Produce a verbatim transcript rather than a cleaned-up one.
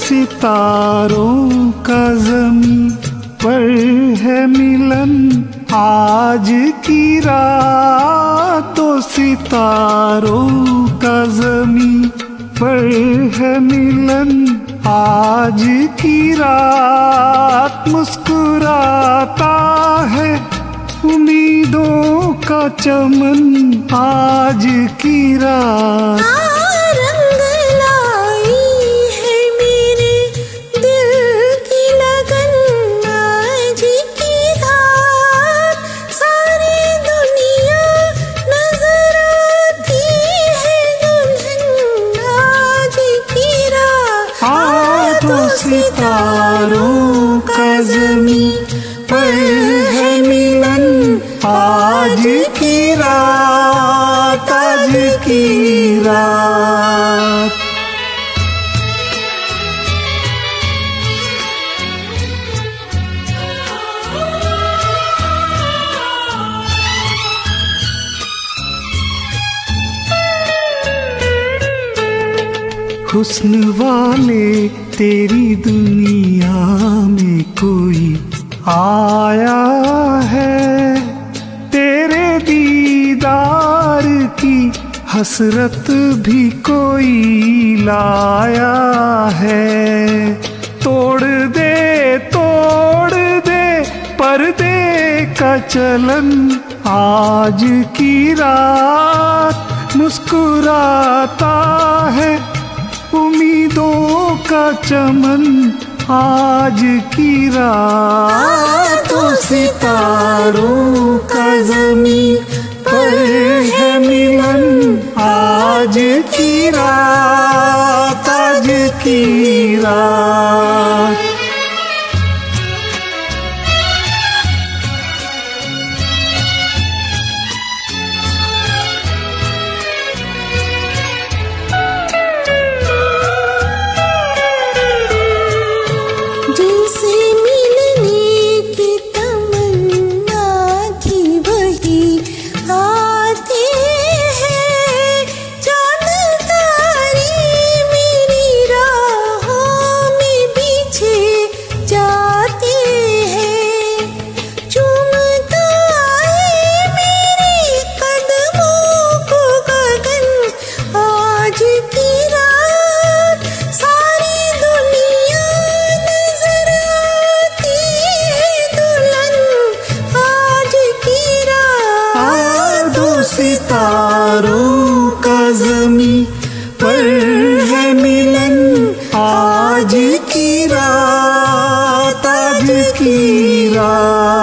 सितारों का ज़मीं पर है मिलन, आज की रात तो सितारों का ज़मीं पर है मिलन, आज की रात मुस्कुराता है उम्मीदों का चमन, आज की रात रंग लाई है मेरे दिल की लगन, आज की रात सारी दुनिया नजर आती है दुल्हन, आज की रात तो सितारों का ज़मीं पर है मिलन, आज की रात, आज की रात। हुस्न वाले तेरी दुनिया में कोई आया है, तेरे दीदार की हसरत भी कोई लाया है। तोड़ दे तोड़ दे पर्दे का चलन, आज की रात मुस्कुराता है उम्मीदों का चमन, आज की रात तो सितारों का ज़मीं पर है मिलन, आज की रात, आज की रात। जिनसे मिलने की तमन्ना थी वही आते हैं, चांद तारे मेरी राहों में पीछे जाते हैं, चूमता है मेरे कदमों को गगन, आज की रात सारी दुनिया नजर आती है दुल्हन, आज की रात दो सितारों का ज़मीं पर है मिलन, आज की रात, आज की रात।